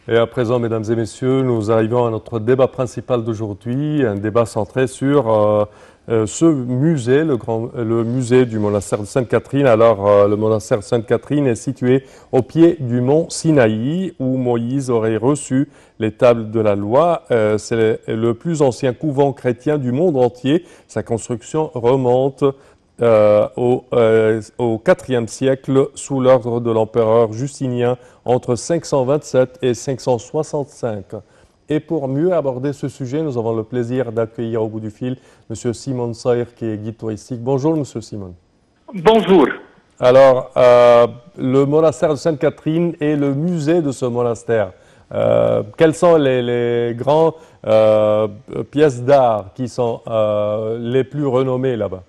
Et à présent, mesdames et messieurs, nous arrivons à notre débat principal d'aujourd'hui, un débat centré sur ce musée, le musée du monastère de Sainte-Catherine. Alors, le monastère de Sainte-Catherine est situé au pied du mont Sinaï, où Moïse aurait reçu les tables de la loi. C'est le plus ancien couvent chrétien du monde entier. Sa construction remonte au IVe siècle sous l'ordre de l'empereur Justinien entre 527 et 565. Et pour mieux aborder ce sujet, nous avons le plaisir d'accueillir au bout du fil M. Simon Sayer, qui est guide touristique. Bonjour, M. Simon. Bonjour. Alors, le monastère de Sainte-Catherine et le musée de ce monastère, quelles sont les grandes pièces d'art qui sont les plus renommées là-bas?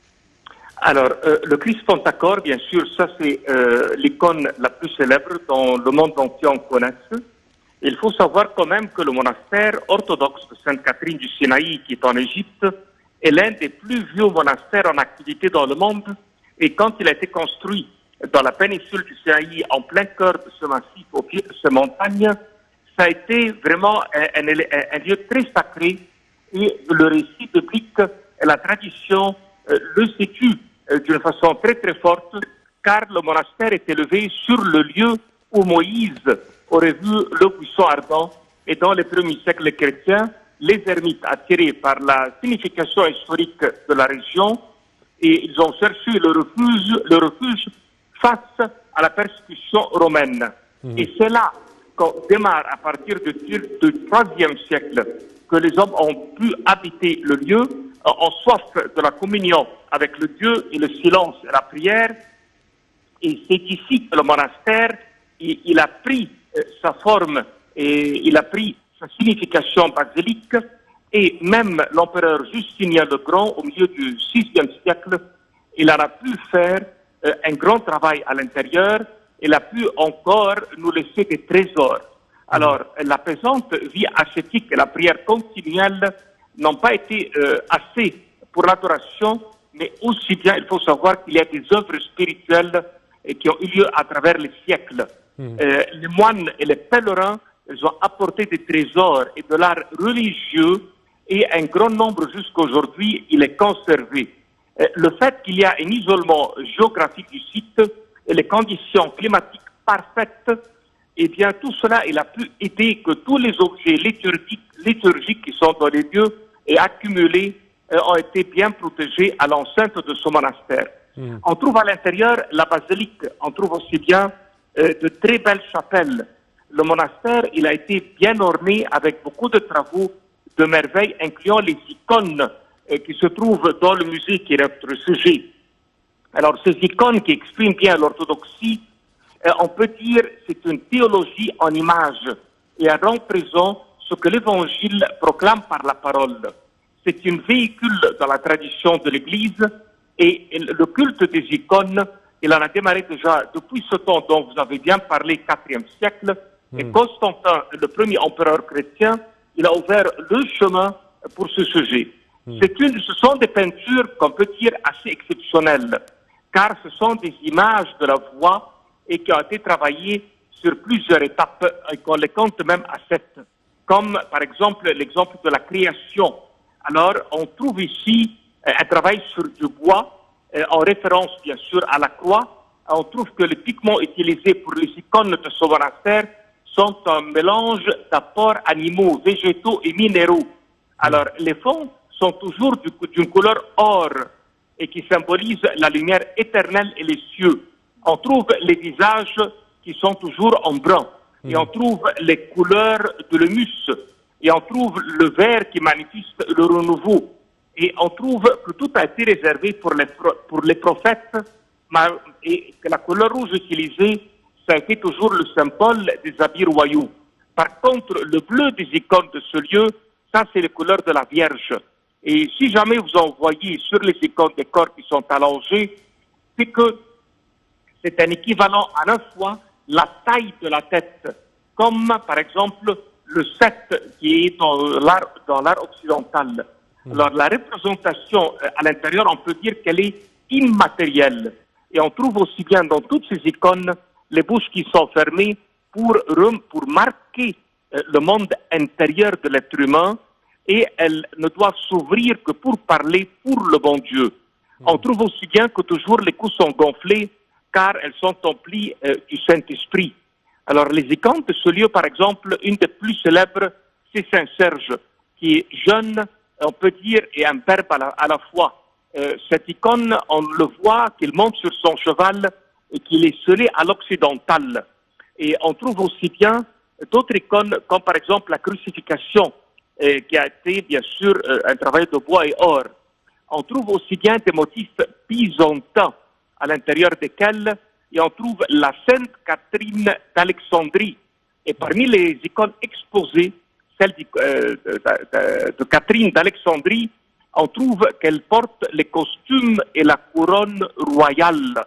Alors, le Christ Pentacor, bien sûr, ça c'est l'icône la plus célèbre dont le monde entier en connaisse. Il faut savoir quand même que le monastère orthodoxe de Sainte-Catherine du Sinaï, qui est en Égypte, est l'un des plus vieux monastères en activité dans le monde. Et quand il a été construit dans la péninsule du Sinaï, en plein cœur de ce massif, au pied de ces montagnes, ça a été vraiment un lieu très sacré. Et le récit biblique et la tradition le situe d'une façon très très forte, car le monastère est élevé sur le lieu où Moïse aurait vu le buisson ardent. Et dans les premiers siècles chrétiens, les ermites, attirés par la signification historique de la région, et ils ont cherché le refuge face à la persécution romaine. Et c'est là qu'on démarre, à partir du IIIe siècle, que les hommes ont pu habiter le lieu, en soif de la communion avec le Dieu et le silence et la prière. Et c'est ici que le monastère, il a pris sa forme et il a pris sa signification basilique. Et même l'empereur Justinien le Grand, au milieu du VIe siècle, il en a pu faire un grand travail à l'intérieur. Il a pu encore nous laisser des trésors. Alors, la présente vie ascétique et la prière continuelle n'ont pas été assez pour l'adoration, mais aussi bien, il faut savoir qu'il y a des œuvres spirituelles qui ont eu lieu à travers les siècles. Les moines et les pèlerins, ils ont apporté des trésors et de l'art religieux, et un grand nombre jusqu'à aujourd'hui, il est conservé. Le fait qu'il y a un isolement géographique du site et les conditions climatiques parfaites, eh bien, tout cela, il a pu aider que tous les objets liturgiques qui sont dans les lieux et accumulés ont été bien protégés à l'enceinte de ce monastère. On trouve à l'intérieur la basilique, on trouve aussi bien de très belles chapelles. Le monastère, il a été bien orné avec beaucoup de travaux de merveilles, incluant les icônes qui se trouvent dans le musée qui est notre sujet. Alors, ces icônes qui expriment bien l'orthodoxie, on peut dire c'est une théologie en images et elle rend présent ce que l'Évangile proclame par la parole. C'est un véhicule dans la tradition de l'Église et le culte des icônes, il en a démarré déjà depuis ce temps dont vous avez bien parlé, IVe siècle, et Constantin, le premier empereur chrétien, il a ouvert le chemin pour ce sujet. Ce sont des peintures qu'on peut dire assez exceptionnelles, car ce sont des images de la voix et qui ont été travaillées sur plusieurs étapes et qu'on les compte même à 7. Comme par exemple l'exemple de la création. Alors on trouve ici un travail sur du bois, en référence bien sûr à la croix. On trouve que les pigments utilisés pour les icônes de ce monastère sont un mélange d'apports animaux, végétaux et minéraux. Alors les fonds sont toujours d'une couleur or et qui symbolisent la lumière éternelle et les cieux. On trouve les visages qui sont toujours en brun. Et on trouve les couleurs de l'humus. Et on trouve le vert qui manifeste le renouveau. Et on trouve que tout a été réservé pour les prophètes. Et que la couleur rouge utilisée, ça a été toujours le symbole des habits royaux. Par contre, le bleu des icônes de ce lieu, ça c'est les couleurs de la Vierge. Et si jamais vous en voyez sur les icônes des corps qui sont allongés, c'est que c'est un équivalent à la fois la taille de la tête, comme par exemple le 7 qui est dans l'art occidental. Alors la représentation à l'intérieur, on peut dire qu'elle est immatérielle. Et on trouve aussi bien dans toutes ces icônes les bouches qui sont fermées pour marquer le monde intérieur de l'être humain, et elles ne doivent s'ouvrir que pour parler pour le bon Dieu. On trouve aussi bien que toujours les coups sont gonflés car elles sont emplies du Saint-Esprit. Alors les icônes de ce lieu, par exemple, une des plus célèbres, c'est Saint-Serge, qui est jeune, on peut dire, et imberbe à la fois. Cette icône, on le voit qu'il monte sur son cheval et qu'il est scellé à l'occidental. Et on trouve aussi bien d'autres icônes, comme par exemple la crucifixion, qui a été bien sûr un travail de bois et or. On trouve aussi bien des motifs byzantins à l'intérieur desquels, et on trouve la Sainte Catherine d'Alexandrie. Et parmi les icônes exposées, celle de Catherine d'Alexandrie, on trouve qu'elle porte les costumes et la couronne royale.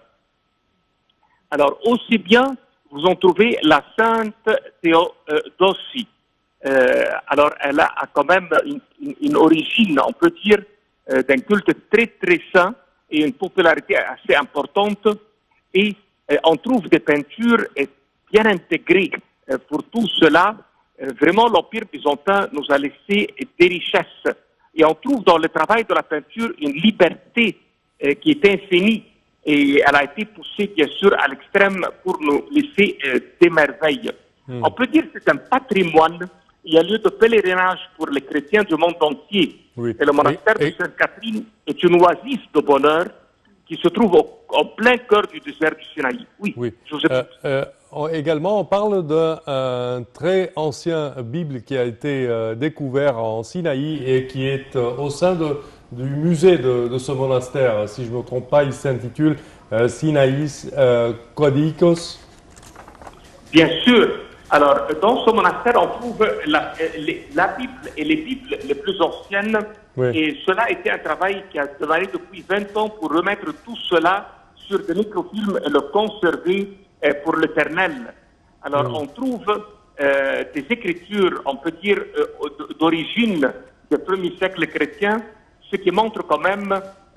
Alors aussi bien, vous en trouvez la Sainte Théodosie. Alors elle a quand même une origine, on peut dire, d'un culte très très saint et une popularité assez importante. Et on trouve des peintures bien intégrées. Pour tout cela, vraiment l'Empire byzantin nous a laissé des richesses. Et on trouve dans le travail de la peinture une liberté qui est infinie. Et elle a été poussée, bien sûr, à l'extrême pour nous laisser des merveilles. On peut dire que c'est un patrimoine. Il y a lieu de pèlerinage pour les chrétiens du monde entier. Oui. Et le monastère de Sainte-Catherine est une oasis de bonheur qui se trouve en plein cœur du désert du Sinaï. Oui, oui. Je vous écoute. Également, on parle d'un très ancien Bible qui a été découvert en Sinaï et qui est au sein du musée de ce monastère. Si je ne me trompe pas, il s'intitule Sinaïs Codicos. Bien sûr. Alors, dans ce monastère, on trouve la Bible et les Bibles les plus anciennes. Oui. Et cela a été un travail qui a démarré depuis 20 ans pour remettre tout cela sur des microfilms et le conserver pour l'éternel. Alors, on trouve des écritures, on peut dire, d'origine du 1er siècle chrétien, ce qui montre quand même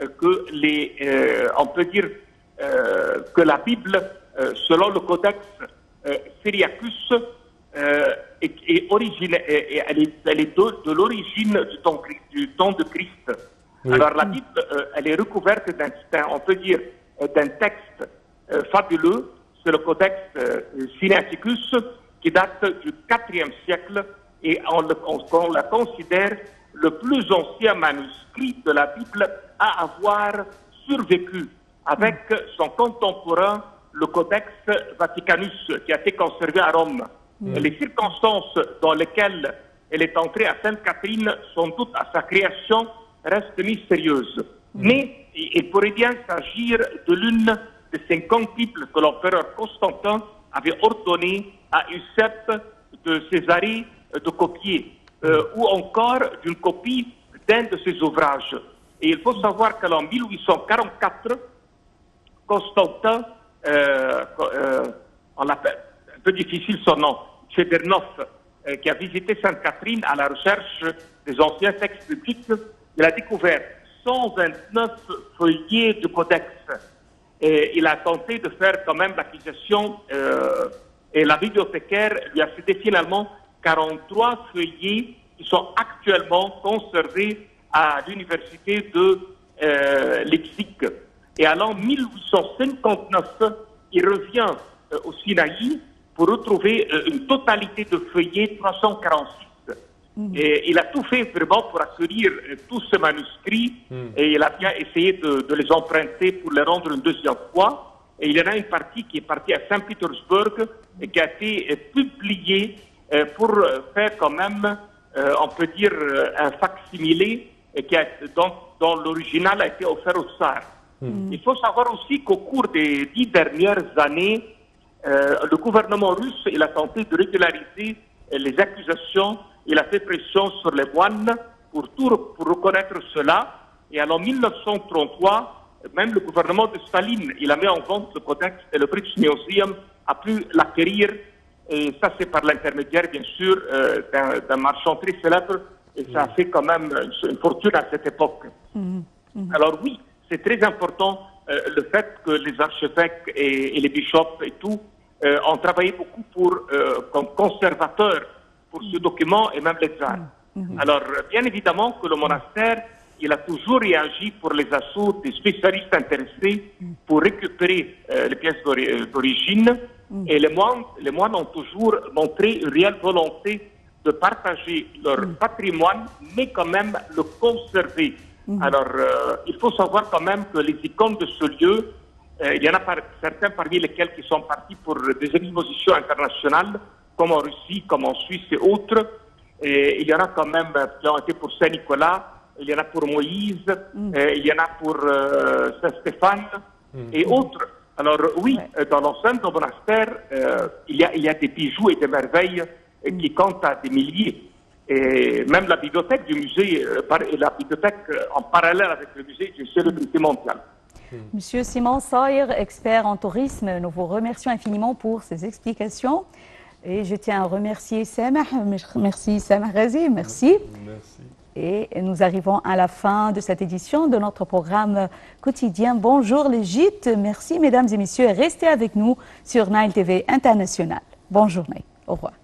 que on peut dire que la Bible, selon le codex Syriacus, est de l'origine du temps de Christ. Oui. Alors la Bible, elle est recouverte on peut dire, d'un texte fabuleux, c'est le codex Sinaiticus, qui date du IVe siècle, et on la considère le plus ancien manuscrit de la Bible à avoir survécu, avec son contemporain, le Codex Vaticanus, qui a été conservé à Rome. Les circonstances dans lesquelles elle est entrée à Sainte-Catherine, sans doute à sa création, restent mystérieuses. Mais il pourrait bien s'agir de l'une des 50 Bibles que l'empereur Constantin avait ordonné à Eusèbe de Césarée de copier, ou encore d'une copie d'un de ses ouvrages. Et il faut savoir qu'en 1844, Constantin, on l'appelle un peu difficile son nom, Chedernov, qui a visité Sainte-Catherine à la recherche des anciens textes bibliques, il a découvert 129 feuillets du codex. Et il a tenté de faire quand même l'acquisition, et la bibliothécaire lui a cité finalement 43 feuillets qui sont actuellement conservés à l'université de Leipzig. Et en 1859, il revient au Sinaï pour retrouver une totalité de feuillets, 346. Et il a tout fait vraiment pour accueillir tous ces manuscrits et il a bien essayé de les emprunter pour les rendre une deuxième fois. Et il y en a une partie qui est partie à Saint-Pétersbourg et qui a été publiée pour faire quand même, on peut dire, un facsimilé dont l'original a été offert au tsar. Il faut savoir aussi qu'au cours des 10 dernières années, le gouvernement russe il a tenté de régulariser les accusations. Il a fait pression sur les moines pour reconnaître cela. Et en 1933, même le gouvernement de Staline, il a mis en vente le codex et le British Museum a pu l'acquérir. Et ça, c'est par l'intermédiaire, bien sûr, d'un marchand très célèbre. Et ça a fait quand même une fortune à cette époque. Alors oui, c'est très important le fait que les archevêques et les bishops et tout ont travaillé beaucoup comme conservateurs pour ce document et même les tsars. Alors, bien évidemment que le monastère, il a toujours réagi pour les assauts des spécialistes intéressés pour récupérer les pièces d'origine. Et les moines ont toujours montré une réelle volonté de partager leur patrimoine, mais quand même le conserver. Alors, il faut savoir quand même que les icônes de ce lieu, il y en a certains parmi lesquels qui sont partis pour des expositions internationales, comme en Russie, comme en Suisse et autres. Et il y en a quand même qui ont été pour Saint-Nicolas, il y en a pour Moïse, il y en a pour Saint-Stéphane et autres. Alors oui, dans l'enceinte du monastère, il y a des bijoux et des merveilles qui comptent à des milliers. Et même la bibliothèque du musée, la bibliothèque en parallèle avec le musée d'une célébrité mondiale. Monsieur Simon Sayer, expert en tourisme, nous vous remercions infiniment pour ces explications. Et je tiens à remercier Samah. Merci Samah Razi, merci. Merci. Et nous arrivons à la fin de cette édition de notre programme quotidien Bonjour l'Égypte. Merci mesdames et messieurs et restez avec nous sur Nile TV International. Bonne journée. Au revoir.